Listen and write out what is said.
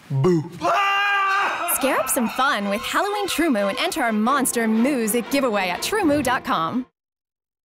Boo. Scare up some fun with Halloween TruMoo and enter our monster music giveaway at TruMoo.com.